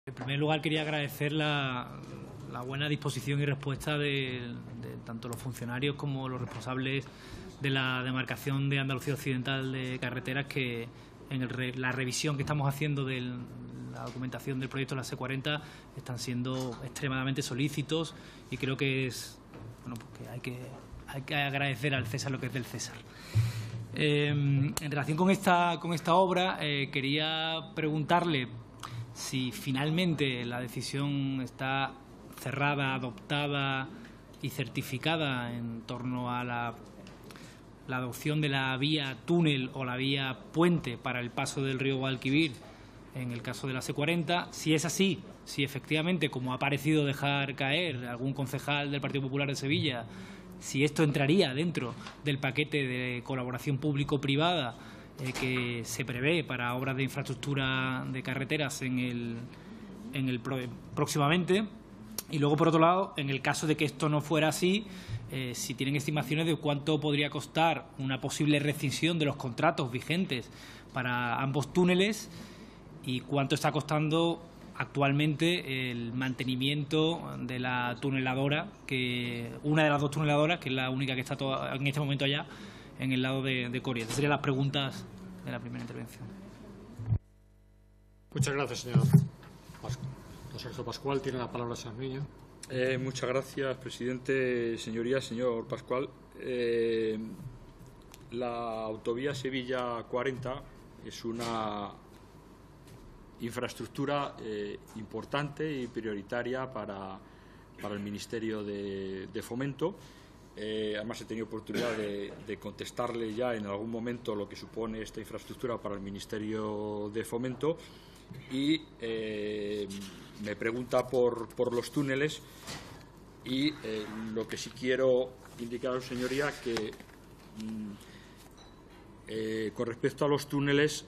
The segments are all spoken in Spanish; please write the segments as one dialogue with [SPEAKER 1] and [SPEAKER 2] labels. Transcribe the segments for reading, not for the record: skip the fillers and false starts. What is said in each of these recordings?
[SPEAKER 1] En primer lugar, quería agradecer la buena disposición y respuesta de tanto los funcionarios como los responsables de la demarcación de Andalucía Occidental de Carreteras, que en la revisión que estamos haciendo de la documentación del proyecto de la C40 están siendo extremadamente solícitos, y creo que que hay que agradecer al César lo que es del César. En relación con esta obra, quería preguntarle si finalmente la decisión está cerrada, adoptada y certificada en torno a la adopción de la vía túnel o la vía puente para el paso del río Guadalquivir en el caso de la C40. Si es así, si efectivamente, como ha parecido dejar caer algún concejal del Partido Popular de Sevilla, si esto entraría dentro del paquete de colaboración público-privada que se prevé para obras de infraestructura de carreteras próximamente. Y luego, por otro lado, en el caso de que esto no fuera así, si tienen estimaciones de cuánto podría costar una posible rescisión de los contratos vigentes para ambos túneles y cuánto está costando actualmente el mantenimiento de la tuneladora, una de las dos tuneladoras, que es la única que está en este momento allá, en el lado de Coria. Esas serían las preguntas de la primera intervención.
[SPEAKER 2] Muchas gracias, señor Sergio Pascual. Tiene la palabra Sarmiño.
[SPEAKER 3] Muchas gracias, presidente. Señorías, señor Pascual. La autovía Sevilla 40 es una infraestructura importante y prioritaria para el Ministerio de Fomento. Además, he tenido oportunidad de contestarle ya en algún momento lo que supone esta infraestructura para el Ministerio de Fomento, y me pregunta por los túneles, y lo que sí quiero indicar a la señoría que con respecto a los túneles,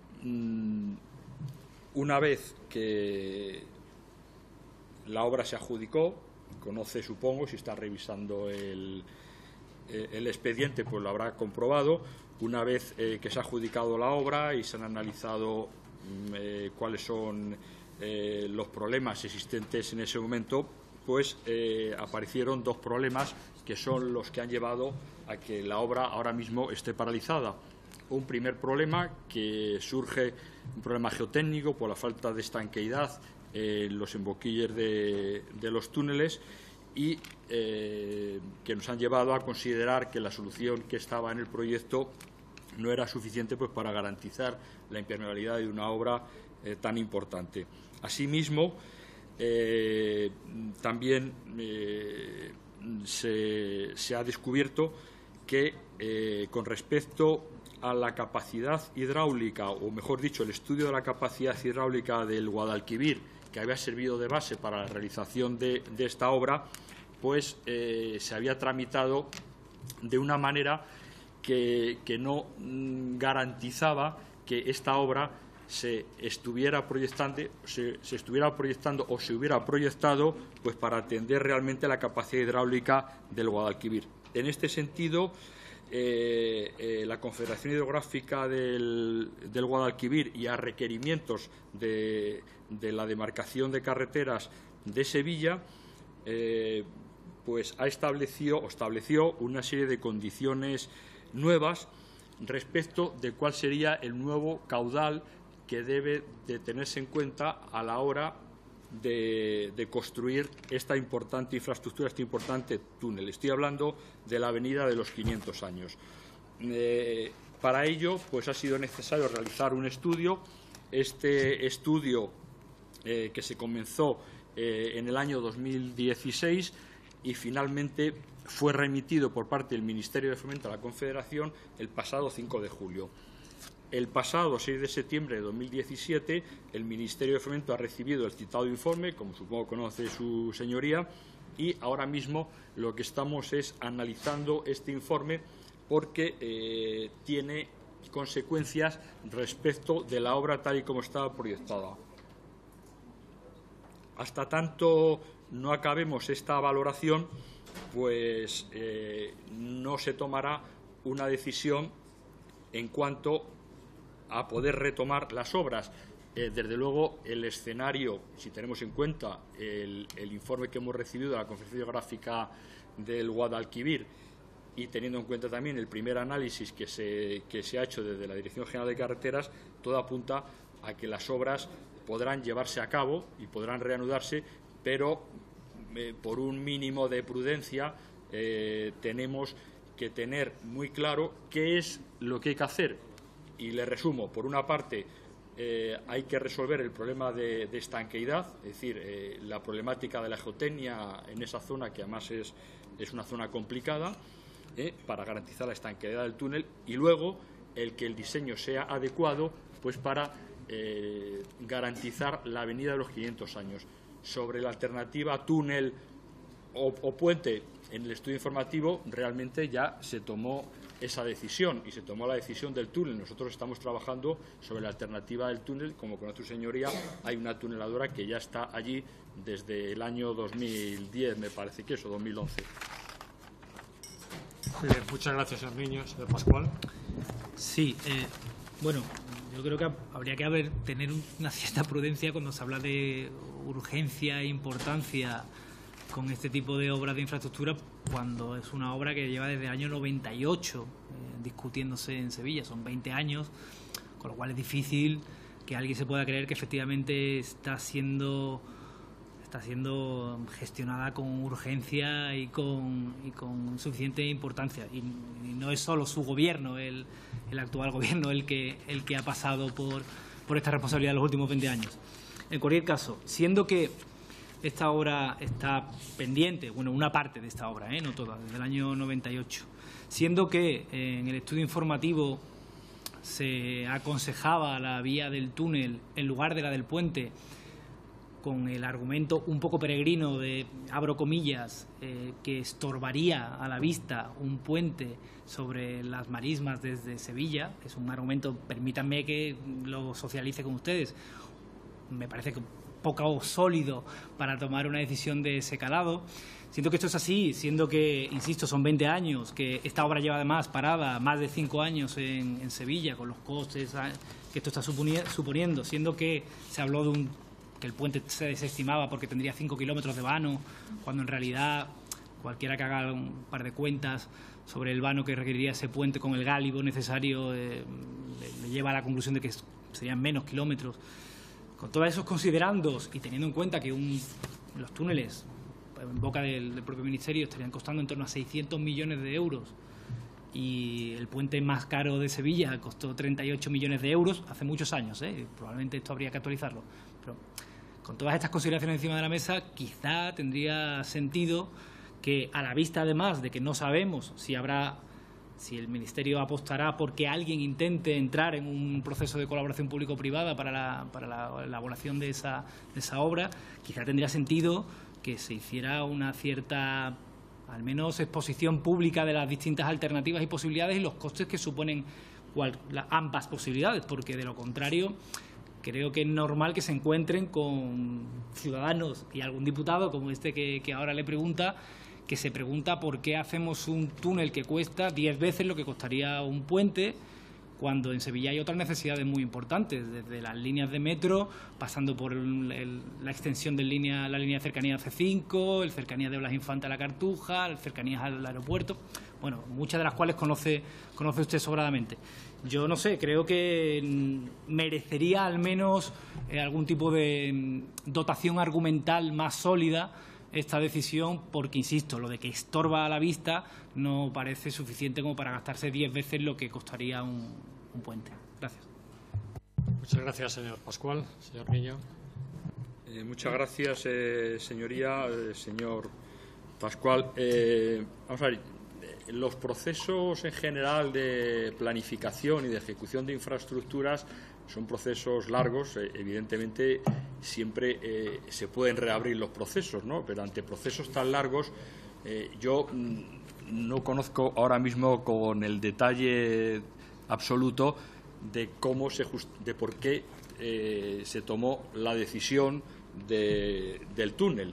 [SPEAKER 3] una vez que la obra se adjudicó, conoce, supongo, si está revisando el expediente, pues lo habrá comprobado. Una vez que se ha adjudicado la obra y se han analizado cuáles son los problemas existentes en ese momento, pues aparecieron dos problemas que son los que han llevado a que la obra ahora mismo esté paralizada. Un primer problema que surge, un problema geotécnico por la falta de estanqueidad en los emboquilles de los túneles, y que nos han llevado a considerar que la solución que estaba en el proyecto no era suficiente, pues, para garantizar la impermeabilidad de una obra tan importante. Asimismo, también se ha descubierto que con respecto a la capacidad hidráulica, o mejor dicho, el estudio de la capacidad hidráulica del Guadalquivir, que había servido de base para la realización de esta obra, pues se había tramitado de una manera que no garantizaba que esta obra se estuviera proyectando o se hubiera proyectado, pues, para atender realmente la capacidad hidráulica del Guadalquivir. En este sentido, la Confederación Hidrográfica del Guadalquivir, y a requerimientos de la demarcación de carreteras de Sevilla, pues estableció una serie de condiciones nuevas respecto de cuál sería el nuevo caudal que debe de tenerse en cuenta a la hora de construir esta importante infraestructura, este importante túnel. Estoy hablando de la Avenida de los 500 años. Para ello, pues, ha sido necesario realizar un estudio. Este estudio, que se comenzó en el año 2016 y finalmente fue remitido por parte del Ministerio de Fomento a la Confederación el pasado 5 de julio. El pasado 6 de septiembre de 2017, el Ministerio de Fomento ha recibido el citado informe, como supongo conoce su señoría, y ahora mismo lo que estamos es analizando este informe, porque tiene consecuencias respecto de la obra tal y como estaba proyectada. Hasta tanto no acabemos esta valoración, pues no se tomará una decisión en cuanto a poder retomar las obras. Desde luego, el escenario, si tenemos en cuenta el informe que hemos recibido de la Conferencia Geográfica del Guadalquivir y teniendo en cuenta también el primer análisis que se ha hecho desde la Dirección General de Carreteras, todo apunta a que las obras podrán llevarse a cabo y podrán reanudarse, pero por un mínimo de prudencia tenemos que tener muy claro qué es lo que hay que hacer. Y le resumo, por una parte, hay que resolver el problema de estanqueidad, es decir, la problemática de la geotecnia en esa zona, que además es una zona complicada, para garantizar la estanqueidad del túnel, y luego el que el diseño sea adecuado pues para garantizar la venida de los 500 años. Sobre la alternativa túnel o puente, en el estudio informativo realmente ya se tomó esa decisión y se tomó la decisión del túnel. Nosotros estamos trabajando sobre la alternativa del túnel. Como conoce su señoría, hay una tuneladora que ya está allí desde el año 2010, me parece que eso, 2011.
[SPEAKER 2] Muy bien, muchas gracias, señor Niño. Señor Pascual.
[SPEAKER 1] Sí, bueno, yo creo que habría que tener una cierta prudencia cuando se habla de urgencia e importancia con este tipo de obras de infraestructura, cuando es una obra que lleva desde el año 98 discutiéndose en Sevilla. Son 20 años, con lo cual es difícil que alguien se pueda creer que efectivamente está siendo gestionada con urgencia y con suficiente importancia. Y no es solo su gobierno, el actual gobierno, el que ha pasado por esta responsabilidad en los últimos 20 años. En cualquier caso, siendo que esta obra está pendiente, bueno, una parte de esta obra, no toda, desde el año 98, siendo que en el estudio informativo se aconsejaba la vía del túnel en lugar de la del puente, con el argumento un poco peregrino de, abro comillas, que estorbaría a la vista un puente sobre las marismas desde Sevilla. Es un argumento, permítanme que lo socialice con ustedes, me parece que poco sólido para tomar una decisión de ese calado. Siento que esto es así, siendo que, insisto, son 20 años, que esta obra lleva además parada más de 5 años en Sevilla, con los costes que esto está suponiendo, siendo que se habló de que el puente se desestimaba porque tendría 5 kilómetros de vano, cuando en realidad cualquiera que haga un par de cuentas sobre el vano que requeriría ese puente con el gálibo necesario le lleva a la conclusión de que serían menos kilómetros. Con todos esos considerandos y teniendo en cuenta que los túneles, en boca del propio Ministerio, estarían costando en torno a 600 millones de euros y el puente más caro de Sevilla costó 38 millones de euros hace muchos años, probablemente esto habría que actualizarlo. Pero con todas estas consideraciones encima de la mesa, quizá tendría sentido que, a la vista además de que no sabemos si el Ministerio apostará porque alguien intente entrar en un proceso de colaboración público-privada para la elaboración de esa obra, quizá tendría sentido que se hiciera una cierta, al menos, exposición pública de las distintas alternativas y posibilidades y los costes que suponen ambas posibilidades, porque de lo contrario creo que es normal que se encuentren con ciudadanos y algún diputado como este que ahora le pregunta, que se pregunta por qué hacemos un túnel que cuesta 10 veces lo que costaría un puente, cuando en Sevilla hay otras necesidades muy importantes, desde las líneas de metro, pasando por la extensión de la línea de cercanía C5, el cercanía de Blas Infante a la Cartuja, el cercanías al aeropuerto, bueno, muchas de las cuales conoce usted sobradamente. Yo no sé, creo que merecería al menos algún tipo de dotación argumental más sólida esta decisión, porque, insisto, lo de que estorba a la vista no parece suficiente como para gastarse 10 veces lo que costaría un puente. Gracias.
[SPEAKER 2] Muchas gracias, señor Pascual. Señor Niño.
[SPEAKER 3] Muchas gracias, señoría, señor Pascual. Vamos a ver, los procesos en general de planificación y de ejecución de infraestructuras son procesos largos. Evidentemente, siempre se pueden reabrir los procesos, ¿no? Pero ante procesos tan largos, yo no conozco ahora mismo con el detalle absoluto de por qué se tomó la decisión del túnel.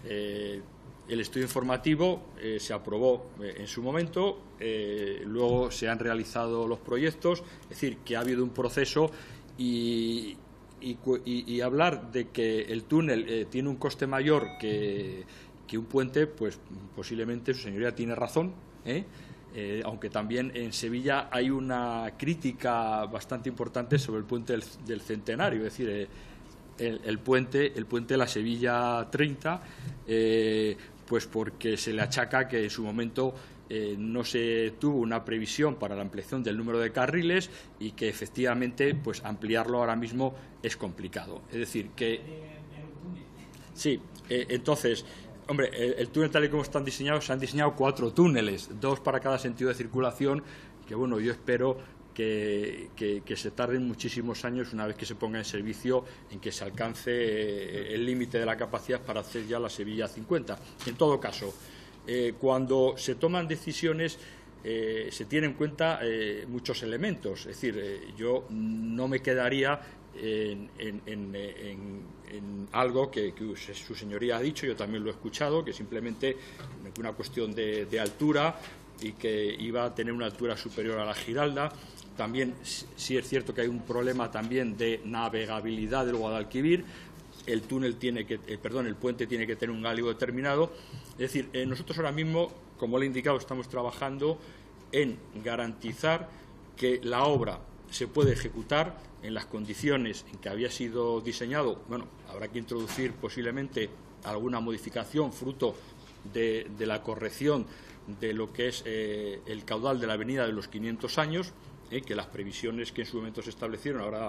[SPEAKER 3] El estudio informativo se aprobó en su momento, luego se han realizado los proyectos, es decir, que ha habido un proceso y y hablar de que el túnel tiene un coste mayor que un puente, pues posiblemente su señoría tiene razón, aunque también en Sevilla hay una crítica bastante importante sobre el puente del Centenario, es decir, el puente de la Sevilla 30, pues porque se le achaca que en su momento no se tuvo una previsión para la ampliación del número de carriles y que efectivamente pues ampliarlo ahora mismo es complicado. Es decir, que sí, entonces, hombre, el túnel tal y como están diseñados, se han diseñado 4 túneles, 2 para cada sentido de circulación, que bueno, yo espero que se tarden muchísimos años una vez que se ponga en servicio en que se alcance el límite de la capacidad para hacer ya la Sevilla 50. En todo caso, cuando se toman decisiones se tienen en cuenta muchos elementos. Es decir, yo no me quedaría en algo que su señoría ha dicho, yo también lo he escuchado, que simplemente una cuestión de altura y que iba a tener una altura superior a la Giralda. También sí es cierto que hay un problema también de navegabilidad del Guadalquivir. El puente tiene que tener un gálibo determinado. Es decir, nosotros ahora mismo, como le he indicado, estamos trabajando en garantizar que la obra se puede ejecutar en las condiciones en que había sido diseñado. Bueno, habrá que introducir posiblemente alguna modificación fruto de la corrección de lo que es el caudal de la avenida de los 500 años, que las previsiones que en su momento se establecieron, ahora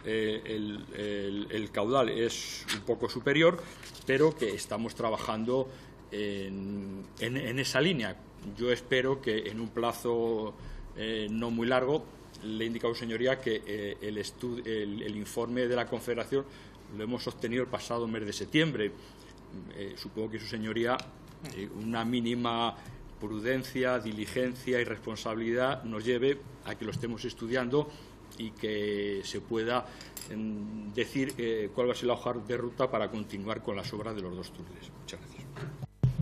[SPEAKER 3] el caudal es un poco superior, pero que estamos trabajando en esa línea. Yo espero que en un plazo no muy largo, le he indicado, señoría, que el informe de la Confederación lo hemos obtenido el pasado mes de septiembre. Supongo que su señoría, una mínima prudencia, diligencia y responsabilidad nos lleve a que lo estemos estudiando y que se pueda decir cuál va a ser la hoja de ruta para continuar con las obras de los 2 túneles. Muchas gracias.